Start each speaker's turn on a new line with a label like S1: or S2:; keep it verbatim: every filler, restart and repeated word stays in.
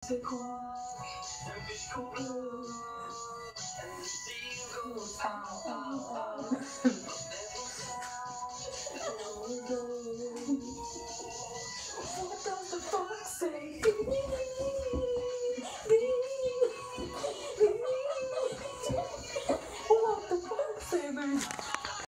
S1: Take walk, and fish go blue, and the sea goes out, out, out.